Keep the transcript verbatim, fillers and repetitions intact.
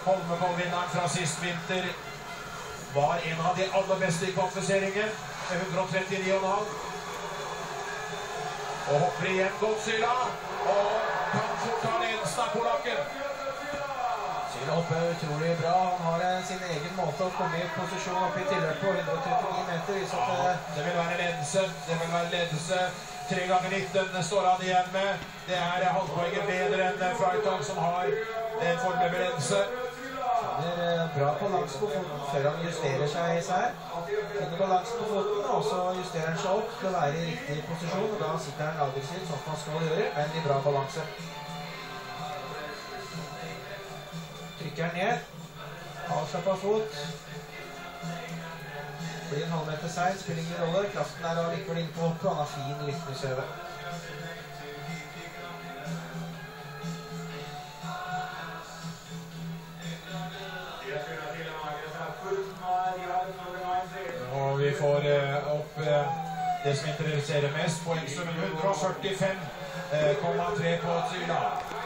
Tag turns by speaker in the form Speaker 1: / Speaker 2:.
Speaker 1: Holmenkollvinneren fra sist vinter var en av de aller beste i kvalifiseringen med hundre og trettini komma fem. Og hopper igjen Godzilla, og kan fort ta ledelsen av polakken.
Speaker 2: Syla hopper utrolig bra. Han har sin egen måte å komme i posisjon oppe i tilløp på hundre og trettini meter. Så
Speaker 1: ja, det vil være ledelse. Det vil være ledelse. tre ganger nitten står han igjen med. Det er halvpoenget bedre enn Freitag, som har en foreløpig ledelse.
Speaker 2: Det er bra balanse på foten før han justerer seg i seg. Finner balansen på foten, og så justerer han seg opp til å være i riktig posisjon. Og da sitter han aggressivt, sånn som han skal gjøre, men i bra balanse. Trykker han ned. Avslappet fot. Blir en halvmeter seil, spiller ingen rolle. Kraften er allikevel inne på hoppet, og han har fin rytmesøve.
Speaker 1: Og vi får eh, opp eh, det som interesserer mest, poengsummen hundre og førtifem komma tre på Syla.